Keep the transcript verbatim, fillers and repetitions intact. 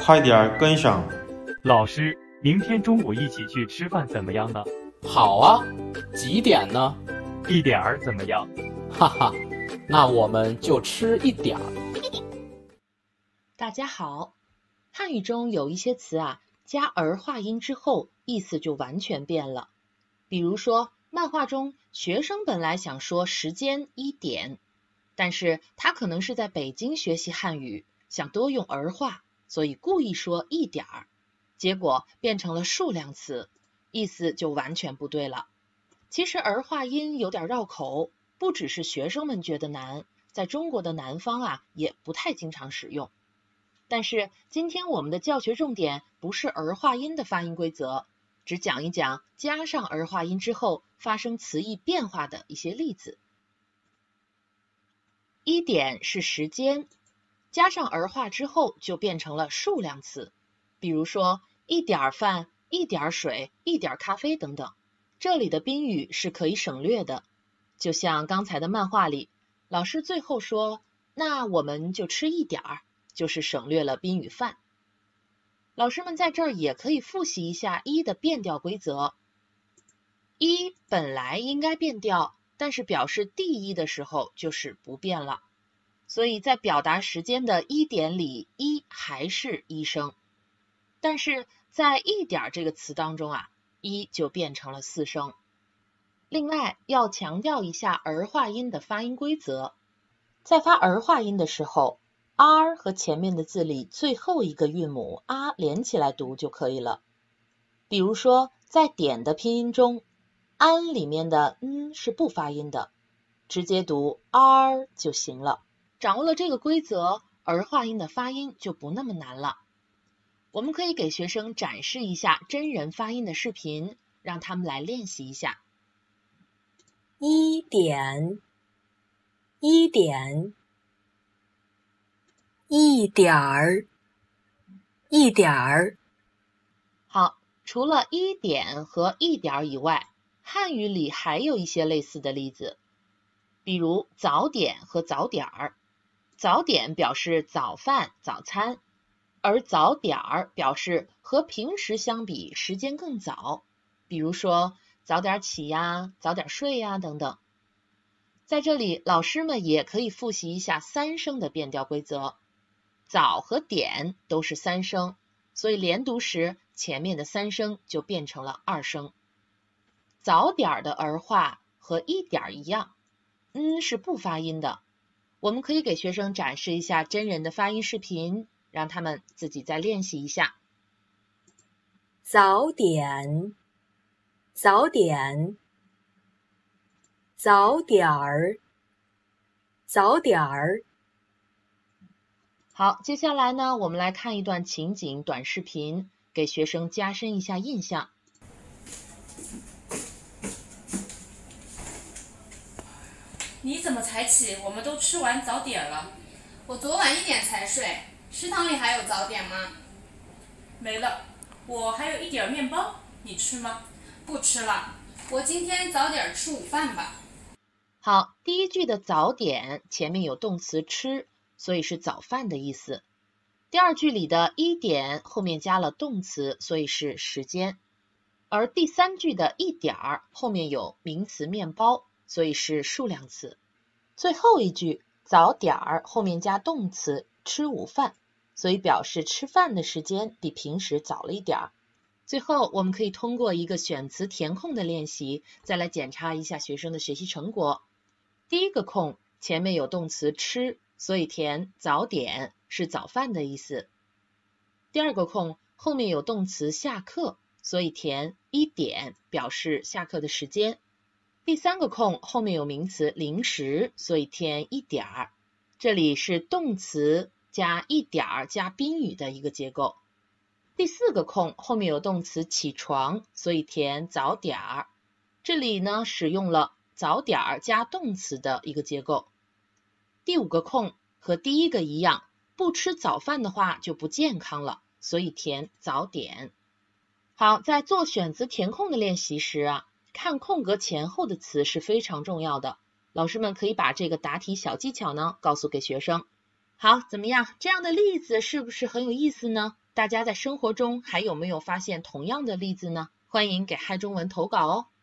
快点跟上。 老师，明天中午一起去吃饭怎么样呢？ 好啊，几点呢？ 一点儿怎么样？ 哈哈，那我们就吃一点儿。 大家好，汉语中有一些词啊，加儿化音之后，意思就完全变了。比如说，漫画中学生本来想说时间一点，但是他可能是在北京学习汉语，想多用儿化，所以故意说一点儿，结果变成了数量词，意思就完全不对了。其实儿化音有点绕口，不只是学生们觉得难，在中国的南方啊，也不太经常使用。但是今天我们的教学重点不是儿化音的发音规则，只讲一讲加上儿化音之后发生词义变化的一些例子。一点是时间，加上儿化之后就变成了数量词，比如说一点饭、一点水、一点咖啡等等。这里的宾语是可以省略的，就像刚才的漫画里，老师最后说，那我们就吃一点儿，就是省略了宾语饭。老师们在这儿也可以复习一下一的变调规则。一本来应该变调，但是表示第一的时候就是不变了，所以在表达时间的一点里，一还是一声，但是在一点这个词当中啊，一就变成了四声。另外要强调一下儿化音的发音规则，在发儿化音的时候，r 和前面的字里最后一个韵母 a 连起来读就可以了。比如说，在点的拼音中，安里面的嗯是不发音的，直接读 r 就行了。掌握了这个规则，儿化音的发音就不那么难了。我们可以给学生展示一下真人发音的视频，让他们来练习一下。 一点，一点。一点儿，一点儿。 好，除了一点和一点儿以外，汉语里还有一些类似的例子，比如早点和早点儿。早点表示早饭、早餐，而早点儿表示和平时相比时间更早，比如说早点起呀、早点睡呀等等。在这里，老师们也可以复习一下三声的变调规则。早和点都是三声，所以连读时前面的三声就变成了二声。早点的儿化和一点一样，嗯是不发音的。我们可以给学生展示一下真人的发音视频，让他们自己再练习一下。 早点，早点，早点儿，早点儿。 好，接下来呢，我们来看一段情景短视频，给学生加深一下印象。 你怎么才起？我们都吃完早点了。 我昨晚一点才睡，食堂里还有早点吗？ 没了，我还有一点面包，你吃吗？ 不吃了，我今天早点吃午饭吧。 好，第一句的早点前面有动词吃，所以是早饭的意思。第二句里的一点后面加了动词，所以是时间。而第三句的一点儿后面有名词面包，所以是数量词。最后一句早点儿后面加动词吃午饭，所以表示吃饭的时间比平时早了一点儿。最后我们可以通过一个选词填空的练习，再来检查一下学生的学习成果。第一个空前面有动词吃，所以填早点是早饭的意思。第二个空后面有动词下课，所以填一点表示下课的时间。第三个空后面有名词零食，所以填一点儿。这里是动词加一点儿加宾语的一个结构。第四个空后面有动词起床，所以填早点儿。这里呢使用了早点儿加动词的一个结构。第五个空和第一个一样，不吃早饭的话就不健康了，所以填早点。好，在做选词填空的练习时啊，看空格前后的词是非常重要的。老师们可以把这个答题小技巧呢告诉给学生。好，怎么样？这样的例子是不是很有意思呢？ 大家在生活中还有没有发现同样的例子呢？欢迎给嗨中文投稿哦。